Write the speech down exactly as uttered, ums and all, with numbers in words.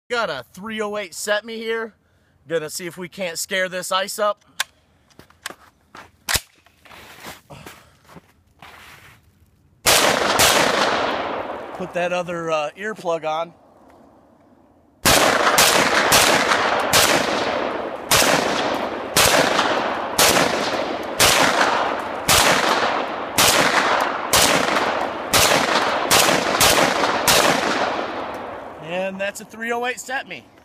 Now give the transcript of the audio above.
Got a three oh eight set me here. Gonna see if we can't scare this ice up. Put that other uh, earplug on. And that's a three oh eight set me.